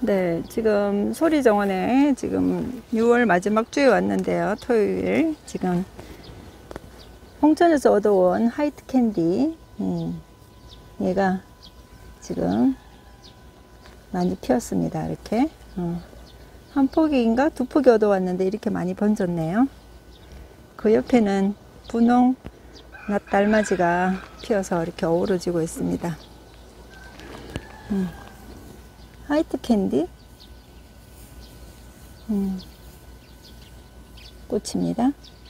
네, 지금 소리정원에 지금 6월 마지막 주에 왔는데요. 토요일. 지금 홍천에서 얻어온 화이트 캔디. 얘가 지금 많이 피었습니다. 이렇게. 한 포기인가 두 포기 얻어왔는데 이렇게 많이 번졌네요. 그 옆에는 분홍 낫달맞이가 피어서 이렇게 어우러지고 있습니다. 화이트 캔디 꽃입니다.